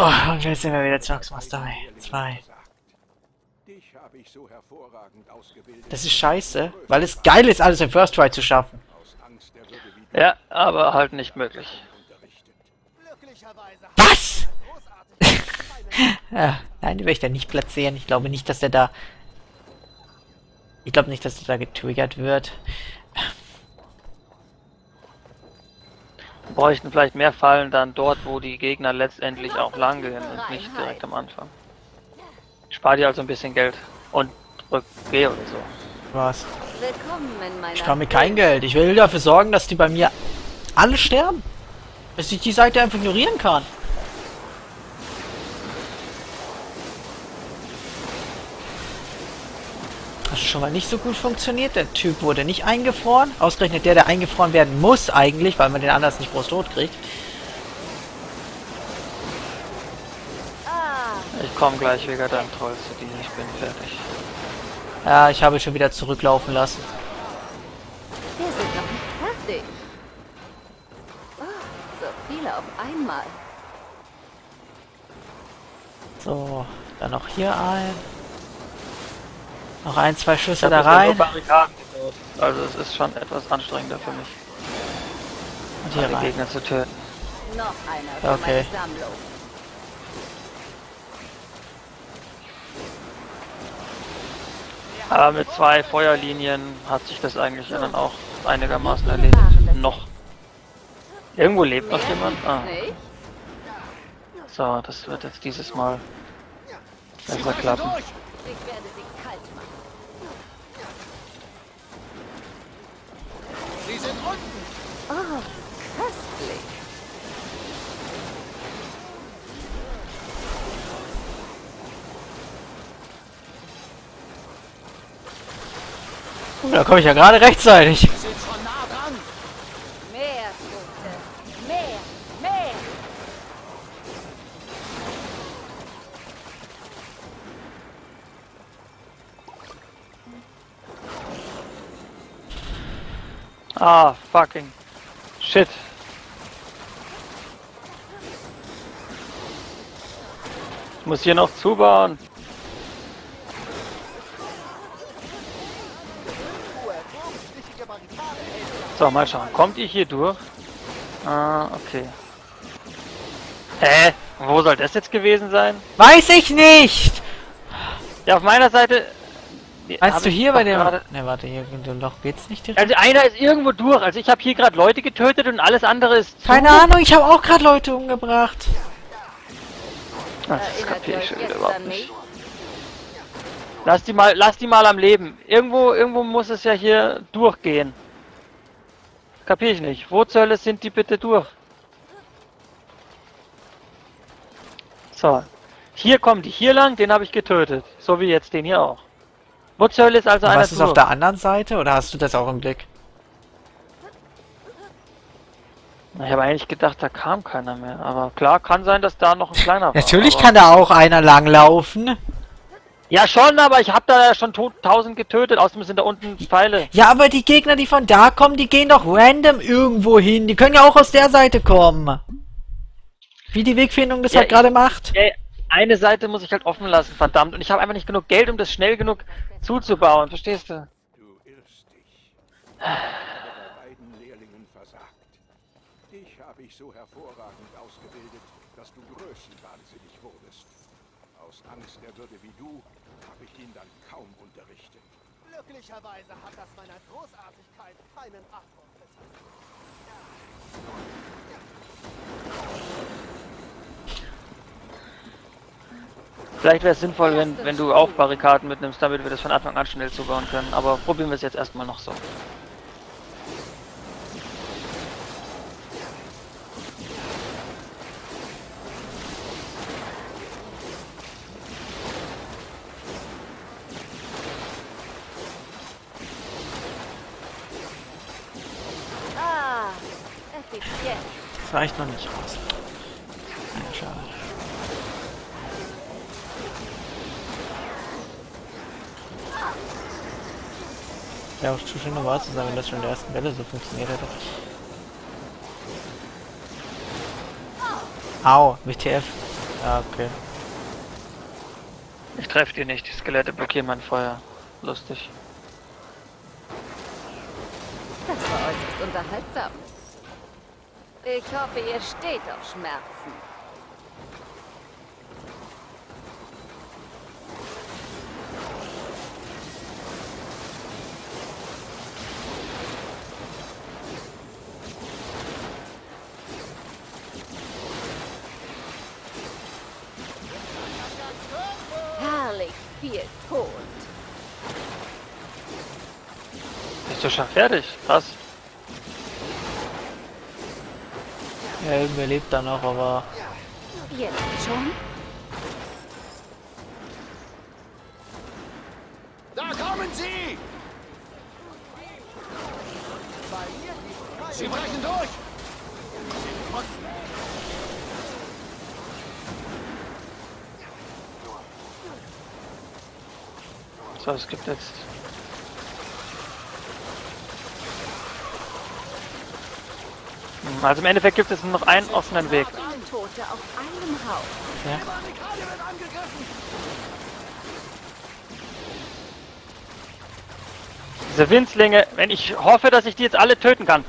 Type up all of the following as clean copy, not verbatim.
und jetzt sind wir wieder zu Master 2. Das ist scheiße, weil es geil ist, alles im First Try zu schaffen. Ja, aber halt nicht möglich. Was? Ja, nein, die werde ich da nicht platzieren. Ich glaube nicht, dass der da... Ich glaube nicht, dass der da getriggert wird. Wir bräuchten vielleicht mehr Fallen dann dort, wo die Gegner letztendlich auch lang gehen und nicht direkt am Anfang. Spar dir also ein bisschen Geld und drück B oder so. Was? Willkommen in meiner Ich spare mir kein Geld. Ich will dafür sorgen, dass die bei mir alle sterben. Dass ich die Seite einfach ignorieren kann. Das hat schon mal nicht so gut funktioniert. Der Typ wurde nicht eingefroren. Ausgerechnet der eingefroren werden muss eigentlich, weil man den anders nicht groß tot kriegt. Ich komme gleich wegen deinem Troll zu dir. Ich bin fertig. Ja, ich habe schon wieder zurücklaufen lassen. Wir sind noch nicht fertig. Oh, so viele auf einmal. So, dann noch hier ein. Noch ein, zwei Schüsse Ich da hab bisher nur rein. Barrikaden gebaut. Also es ist schon etwas anstrengender für mich, Und hier die rein. Gegner zu töten. Noch einer für Okay. meine Sammlung. Aber mit 2 Feuerlinien hat sich das eigentlich dann auch einigermaßen erledigt. Noch. Irgendwo lebt noch jemand. Ah. Nicht? So, das wird jetzt dieses Mal besser klappen. Ich werde sie kalt machen. Sie sind unten! Oh, köstlich. Da komme ich ja gerade rechtzeitig. Sie sind schon nah dran! Mehr Tote. Mehr. Ah, fucking shit. Ich muss hier noch zubauen. So, mal schauen. Kommt ihr hier durch? Ah, okay. Wo soll das jetzt gewesen sein? Weiß ich nicht! Ja, auf meiner Seite... hab Meinst du ich hier doch bei dem... gerade- Ne, warte, hier in dem Loch geht's nicht direkt. Also einer ist irgendwo durch. Also ich habe hier gerade Leute getötet und alles andere ist zu. Keine Ahnung, ich habe auch gerade Leute umgebracht. Das Erinnert kapier ihr ich euch schon wieder jetzt überhaupt an nicht. mich? Lass die mal am Leben. Irgendwo muss es ja hier durchgehen. Kapier ich nicht. Wo zur Hölle sind die bitte durch? So. Hier kommen die hier lang, den habe ich getötet. So wie jetzt den hier auch. Wo zur Hölle ist also Und einer was ist auf der anderen Seite, oder hast du das auch im Blick? Ich habe eigentlich gedacht, da kam keiner mehr. Aber klar, kann sein, dass da noch ein kleiner war. Natürlich aber kann da auch einer langlaufen. Ja schon, aber ich habe da ja schon 1000 getötet. Außerdem sind da unten Pfeile. Ja, aber die Gegner, die von da kommen, die gehen doch random irgendwo hin. Die können ja auch aus der Seite kommen. Wie die Wegfindung das Ja, halt gerade macht. Ey, eine Seite muss ich halt offen lassen, verdammt. Und ich habe einfach nicht genug Geld, um das schnell genug zuzubauen. Verstehst du? Du irrst dich. Bei beiden Lehrlingen versagt. Dich habe ich so hervorragend ausgebildet, dass du größenwahnsinnig wurdest. Aus Angst, er würde wie du, habe ich ihn dann kaum unterrichtet. Glücklicherweise hat das meiner Großartigkeit keinen Abbruch getan. Vielleicht wäre es sinnvoll, wenn du auch Barrikaden mitnimmst, damit wir das von Anfang an schnell zubauen können. Aber probieren wir es jetzt erstmal noch so. Ah, effizient. Das reicht noch nicht raus. Ja, schade. Ja, auch zu schön wahr zu sein, wenn das schon in der ersten Welle so funktioniert hätte. Au, WTF. Ja, okay. Ich treffe die nicht, die Skelette blockieren mein Feuer. Lustig. Das war äußerst unterhaltsam. Ich hoffe, ihr steht auf Schmerzen. Herrlich viel Tod. Bist du schon fertig? Krass. Ja, irgendwer lebt da noch, aber... Jetzt schon? Da kommen sie! Sie brechen durch! So, es gibt jetzt... Also im Endeffekt gibt es nur noch einen offenen Weg. Tote auf einem Haufen. Ja. Diese Winzlinge, wenn ich hoffe, dass ich die jetzt alle töten kann.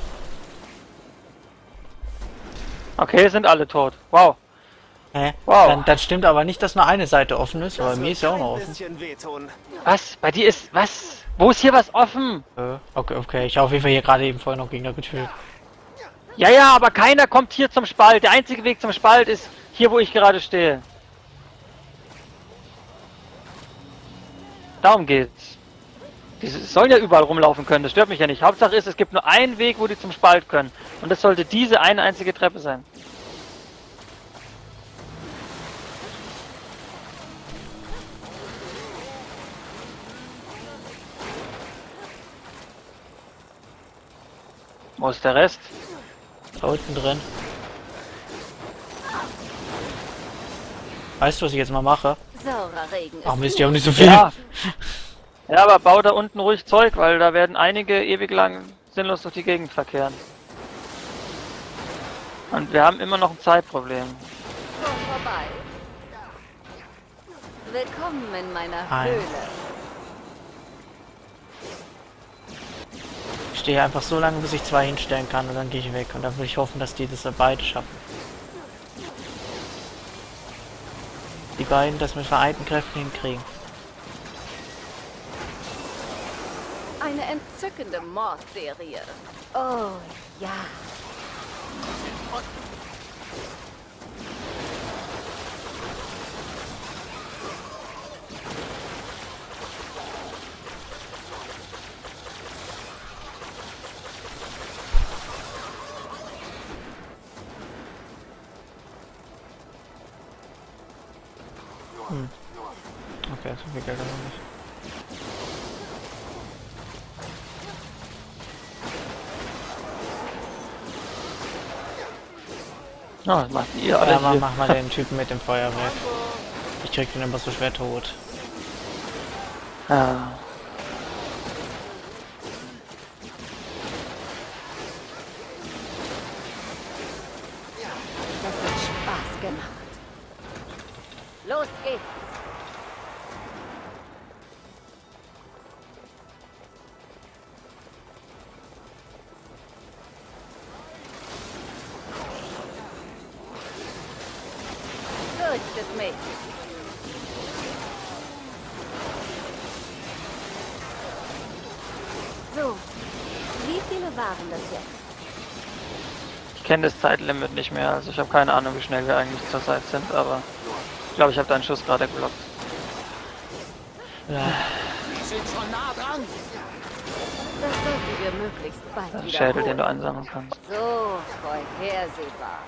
Okay, sind alle tot. Wow. Hä? Wow. Dann stimmt aber nicht, dass nur eine Seite offen ist, aber mir ist ja auch noch offen. Was? Bei dir ist... Was? Wo ist hier was offen? Okay. Ich habe auf jeden Fall hier gerade eben vorher noch Gegner getötet. Ja, ja, aber keiner kommt hier zum Spalt. Der einzige Weg zum Spalt ist hier, wo ich gerade stehe. Darum geht's. Die sollen ja überall rumlaufen können, das stört mich ja nicht. Hauptsache ist, es gibt nur einen Weg, wo die zum Spalt können. Und das sollte diese eine einzige Treppe sein. Wo ist der Rest? Da unten drin. Weißt du, was ich jetzt mal mache? Saurer Regen Ach ist Mist, ich habe nicht so viel. Ja. Ja, aber bau da unten ruhig Zeug, weil da werden einige ewig lang sinnlos durch die Gegend verkehren. Und wir haben immer noch ein Zeitproblem. schon vorbei. Willkommen in meiner Nein. Höhle. Ich stehe einfach so lange, bis ich 2 hinstellen kann und dann gehe ich weg. Und dann will ich hoffen, dass die das beide schaffen. Die beiden das mit vereinten Kräften hinkriegen. Eine entzückende Mordserie. Oh, ja. Okay, so viel Geld haben wir nicht. Oh, was macht ihr alle Ja, hier? mach mal den Typen mit dem Feuer weg. Ich krieg den immer so schwer tot. Ah. Das hat Spaß gemacht. Los geht's. Fürchtet mich. So, wie viele waren das jetzt? Ich kenne das Zeitlimit nicht mehr, also ich habe keine Ahnung, wie schnell wir eigentlich zur Zeit sind, aber ich glaube, ich habe deinen Schuss gerade geblockt. Ja. Sind schon nah dran. Das sollten wir möglichst bald Das ist ein wiederholen. Schädel, den du einsammeln kannst. So, vorhersehbar.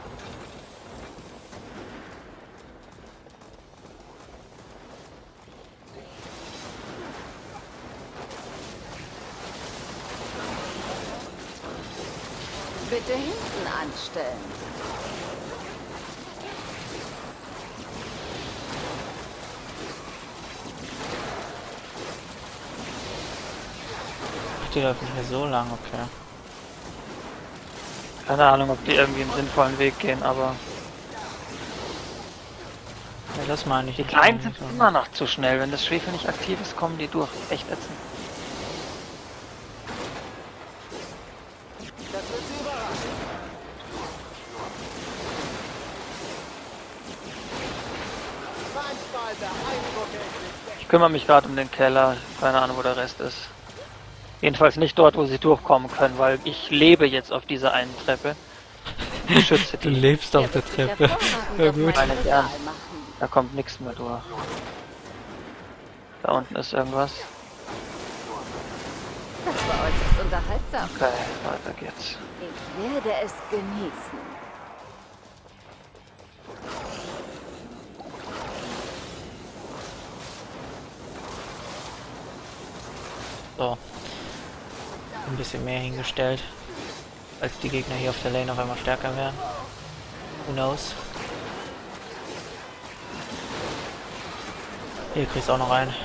Bitte hinten anstellen. Ach, die läuft nicht mehr so lang, okay. Keine Ahnung, ob die irgendwie einen sinnvollen Weg gehen, aber Ja, das meine ich. Die nicht. Kleinen sind immer noch zu schnell. Wenn das Schwefel nicht aktiv ist, kommen die durch. Echt ätzend. Das wird Sie überraschen. Manchmal beeindruckend. Ich kümmere mich gerade um den Keller. Keine Ahnung, wo der Rest ist. Jedenfalls nicht dort, wo sie durchkommen können, weil ich lebe jetzt auf dieser einen Treppe. Ich schütze Du die. lebst auf der Treppe. Ja, gut. Meine ich ernst. Da kommt nichts mehr durch. Da unten ist irgendwas. Das war äußerst unterhaltsam. Okay, weiter geht's. Ich werde es genießen. So. Ein bisschen mehr hingestellt. Als die Gegner hier auf der Lane auf einmal stärker werden. Who knows? Hier kriegst du auch noch rein.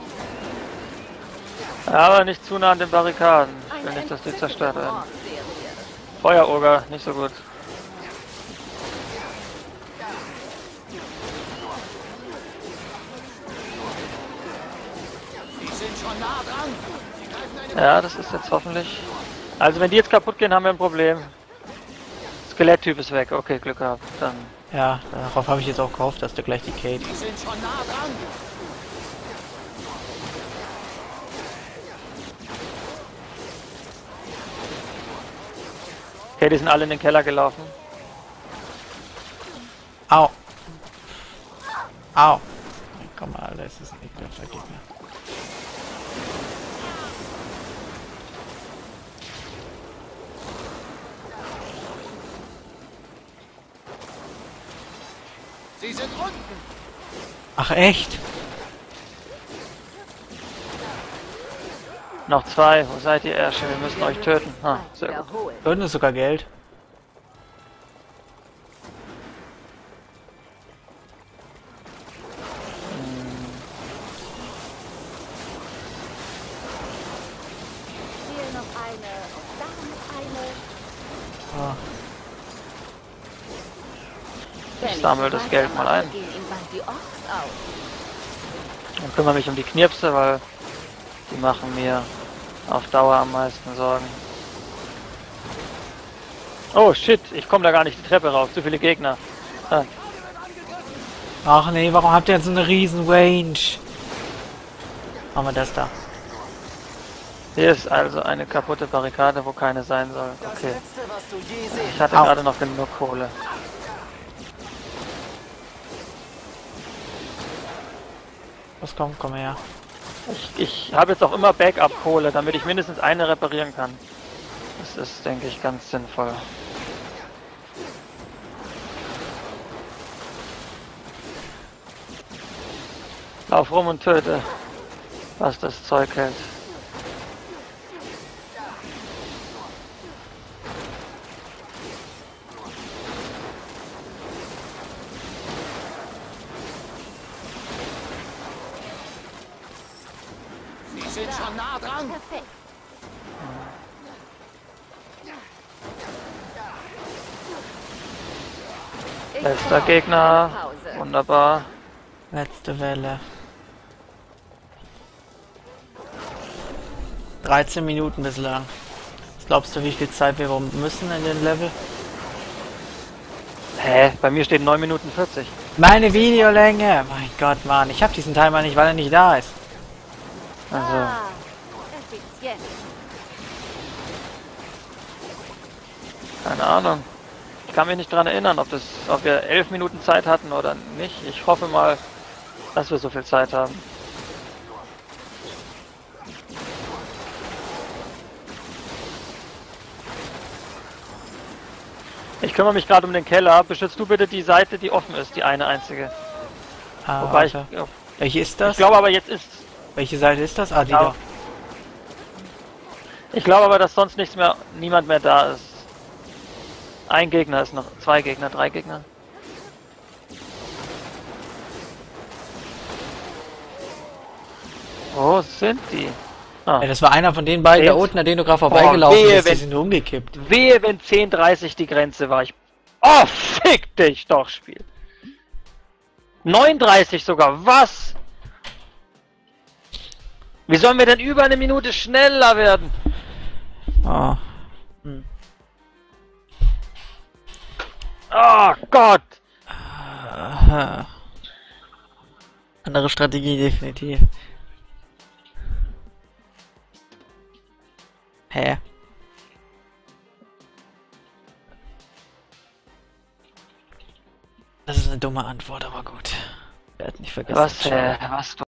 Aber nicht zu nah an den Barrikaden. Ich will nicht, dass die zerstört werden. Feueroger, nicht so gut. Die sind schon nah dran. Sie greifen eine Ja, das ist jetzt hoffentlich. Also wenn die jetzt kaputt gehen, haben wir ein Problem. Skeletttyp ist weg. Okay, Glück gehabt. Dann. Ja, darauf habe ich jetzt auch gehofft, dass du gleich die Kate. Die sind schon nah dran. Okay, die sind alle in den Keller gelaufen. Au! Au! Komm mal, das ist ein ekelhafter Gegner. Sie sind unten. Ach echt? Noch zwei. Wo seid ihr, Ärsche? Wir müssen euch töten. Ah, sehr gut. Wiederholen. Unten ist sogar Geld. Hier noch eine und da noch eine. Ah, Wenn Ich sammle das Geld mal ein. gehen ihm bald die Orks aus. Dann kümmere mich um die Knirpse, weil die machen mir auf Dauer am meisten Sorgen. Oh shit, ich komme da gar nicht die Treppe rauf. Zu viele Gegner. Ah, Ach nee, warum habt ihr jetzt so eine riesen Range? Machen wir das da. hier ist also eine kaputte Barrikade, wo keine sein soll. Das Okay. Letzte, was du je sehen. Ich hatte Au. gerade noch genug Kohle. Was kommt, komm her. Ich habe jetzt auch immer Backup-Kohle, damit ich mindestens eine reparieren kann. Das ist, denke ich, ganz sinnvoll. Lauf rum und töte, was das Zeug hält. Sie sind schon nah dran. Perfekt. Ich Letzter brauche Gegner. eine Pause. Wunderbar. Letzte Welle. 13 Minuten bislang. Was glaubst du, wie viel Zeit wir müssen in den Level? Hä? Bei mir steht 9 Minuten 40. Meine Videolänge! Mein Gott, Mann. Ich habe diesen Timer nicht, weil er nicht da ist. Also, Ah, effizient. keine Ahnung. Ich kann mich nicht dran erinnern, ob wir 11 Minuten Zeit hatten oder nicht. Ich hoffe mal, dass wir so viel Zeit haben. Ich kümmere mich gerade um den Keller. Beschützt du bitte die Seite, die offen ist, die eine einzige. Ah, Wobei ich, warte. Welche ist das? ich glaube aber jetzt ist. Welche Seite ist das? Ah, die Ja. da. Ich glaube aber, dass sonst niemand mehr da ist. Ein Gegner ist noch, 2 Gegner, 3 Gegner. Wo sind die? Ah. Ja, das war einer von den beiden da Jetzt? unten, an denen du gerade vorbeigelaufen wehe, bist. Die wenn- sind umgekippt. Wehe, wenn 10:30 die Grenze war. Oh, fick dich doch, Spiel. 39 sogar, was? Wie sollen wir denn über eine Minute schneller werden? Oh. Oh Gott! Aha. Andere Strategie definitiv. Hä? Das ist eine dumme Antwort, aber gut. Wir werden nicht vergessen. Was